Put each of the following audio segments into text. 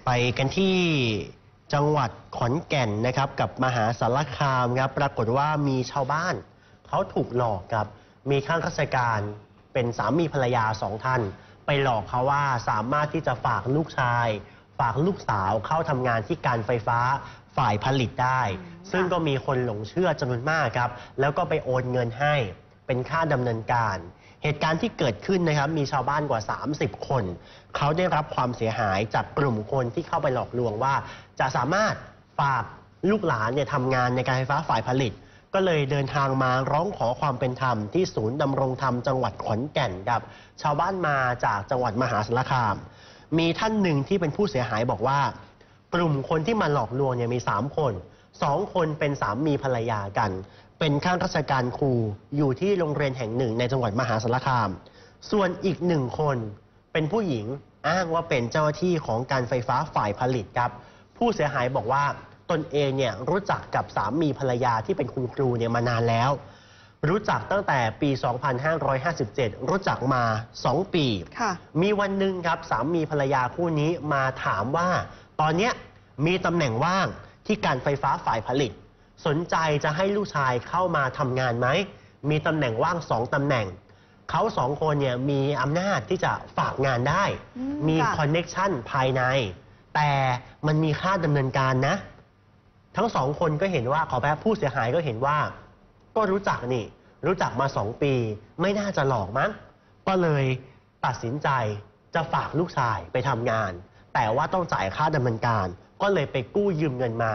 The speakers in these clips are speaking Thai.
ไปกันที่จังหวัดขอนแก่นนะครับกับมหาสารคามครับปรากฏว่ามีชาวบ้านเขาถูกหลอกครับมีข้าราชการเป็นสามีภรรยา2 ท่านไปหลอกเขาว่าสามารถที่จะฝากลูกชายฝากลูกสาวเข้าทำงานที่การไฟฟ้าฝ่ายผลิตได้ซึ่งก็มีคนหลงเชื่อจำนวนมากครับแล้วก็ไปโอนเงินให้เป็นค่าดำเนินการเหตุการณ์ที่เกิดขึ้นนะครับมีชาวบ้านกว่า30 คนเขาได้รับความเสียหายจากกลุ่มคนที่เข้าไปหลอกลวงว่าจะสามารถฝากลูกหลานเนี่ยทำงานในการไฟฟ้าฝ่ายผลิตก็เลยเดินทางมาร้องขอความเป็นธรรมที่ศูนย์ดำรงธรรมจังหวัดขอนแก่นครับชาวบ้านมาจากจังหวัดมหาสารคามมีท่านหนึ่งที่เป็นผู้เสียหายบอกว่ากลุ่มคนที่มาหลอกลวงเนี่ยมี3 คน2 คนเป็นสามีภรรยากันเป็นข้าราชการครูอยู่ที่โรงเรียนแห่งหนึ่งในจังหวัดมหาสารคามส่วนอีก1 คนเป็นผู้หญิงอ้างว่าเป็นเจ้าหน้าที่ของการไฟฟ้าฝ่ายผลิตครับผู้เสียหายบอกว่าตนเองเนี่ยรู้จักกับสามีภรรยาที่เป็นคุณครูเนี่ยมานานแล้วรู้จักตั้งแต่ปี 2557 รู้จักมา2 ปีมีวันหนึ่งครับสามีภรรยาคู่นี้มาถามว่าตอนนี้มีตำแหน่งว่างที่การไฟฟ้าฝ่ายผลิตสนใจจะให้ลูกชายเข้ามาทำงานไหมมีตำแหน่งว่าง2 ตำแหน่งเขา2 คนเนี่ยมีอำนาจที่จะฝากงานได้มีคอนเน็กชันภายในแต่มันมีค่าดำเนินการนะทั้ง2 คนก็เห็นว่าขอแปลผู้เสียหายก็เห็นว่าก็รู้จักนี่รู้จักมา2 ปีไม่น่าจะหลอกมั้งก็เลยตัดสินใจจะฝากลูกชายไปทำงานแต่ว่าต้องจ่ายค่าดำเนินการก็เลยไปกู้ยืมเงินมา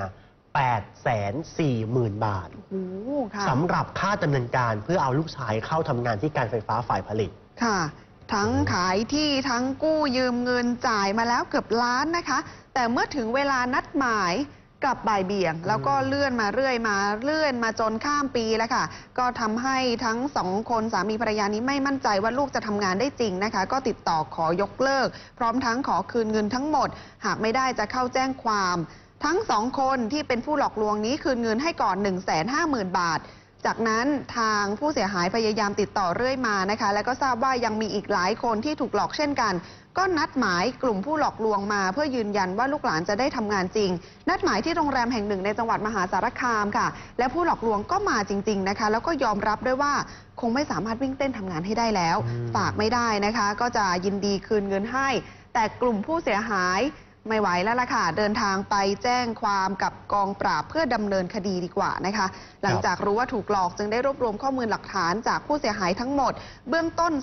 840,000 บาทสำหรับค่าดำเนินการเพื่อเอาลูกชายเข้าทำงานที่การไฟฟ้าฝ่ายผลิตค่ะทั้งขายที่ทั้งกู้ยืมเงินจ่ายมาแล้วเกือบล้านนะคะแต่เมื่อถึงเวลานัดหมายกลับบ่ายเบี่ยงแล้วก็เลื่อนมาเรื่อยมาจนข้ามปีแล้วค่ะก็ทำให้ทั้ง2 คนสามีภรรยานี้ไม่มั่นใจว่าลูกจะทำงานได้จริงนะคะก็ติดต่อขอยกเลิกพร้อมทั้งขอคืนเงินทั้งหมดหากไม่ได้จะเข้าแจ้งความทั้ง2 คนที่เป็นผู้หลอกลวงนี้คืนเงินให้ก่อน 150,000 บาทจากนั้นทางผู้เสียหายพยายามติดต่อเรื่อยมานะคะและก็ทราบว่ายังมีอีกหลายคนที่ถูกหลอกเช่นกันก็นัดหมายกลุ่มผู้หลอกลวงมาเพื่อยืนยันว่าลูกหลานจะได้ทำงานจริงนัดหมายที่โรงแรมแห่งหนึ่งในจังหวัดมหาสารคามค่ะและผู้หลอกลวงก็มาจริงๆนะคะแล้วก็ยอมรับด้วยว่าคงไม่สามารถวิ่งเต้นทำงานให้ได้แล้วฝากไม่ได้นะคะก็จะยินดีคืนเงินให้แต่กลุ่มผู้เสียหายไม่ไหวแล้วล่ะค่ะเดินทางไปแจ้งความกับกองปราบเพื่อดำเนินคดีดีกว่านะคะหลังจากรู้ว่าถูกหลอกจึงได้รวบรวมข้อมูลหลักฐานจากผู้เสียหายทั้งหมดเบื้องต้น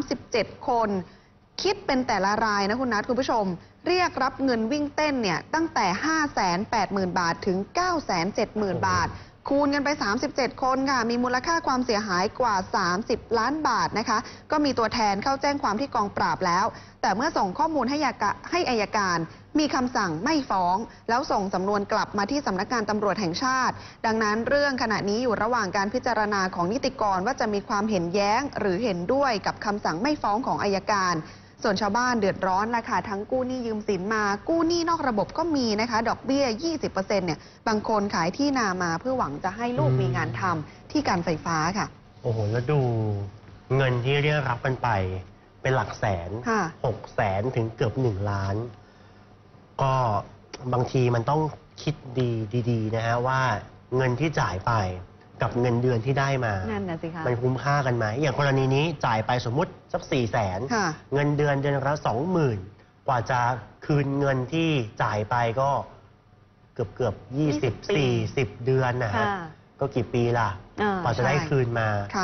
37 คนคิดเป็นแต่ละรายนะคุณนัทคุณผู้ชมเรียกรับเงินวิ่งเต้นเนี่ยตั้งแต่ 580,000 บาทถึง 970,000 บาทคูณกันไป37 คนค่ะมีมูลค่าความเสียหายกว่า30 ล้านบาทนะคะก็มีตัวแทนเข้าแจ้งความที่กองปราบแล้วแต่เมื่อส่งข้อมูลให้อัยการมีคำสั่งไม่ฟ้องแล้วส่งสำนวนกลับมาที่สำนักงานตำรวจแห่งชาติดังนั้นเรื่องขณะนี้อยู่ระหว่างการพิจารณาของนิติกรว่าจะมีความเห็นแย้งหรือเห็นด้วยกับคำสั่งไม่ฟ้องของอัยการส่วนชาวบ้านเดือดร้อนละค่ะทั้งกู้หนี้ยืมสินมากู้หนี้นอกระบบก็มีนะคะดอกเบี้ย 20% เนี่ยบางคนขายที่นามาเพื่อหวังจะให้ลูกมีงานทำที่การไฟฟ้าค่ะโอ้โหแล้วดูเงินที่เรียกรับกันไปเป็นหลักแสน600,000 ถึงเกือบ1 ล้านก็บางทีมันต้องคิดดีนะฮะว่าเงินที่จ่ายไปกับเงินเดือนที่ได้มามันคุ้มค่ากันไหมอย่างกรณีนี้จ่ายไปสมมุติสัก400,000เงินเดือนละ20,000กว่าจะคืนเงินที่จ่ายไปก็เกือบ20-40 เดือนนะฮะก็กี่ปีล่ะกว่าจะได้คืนมา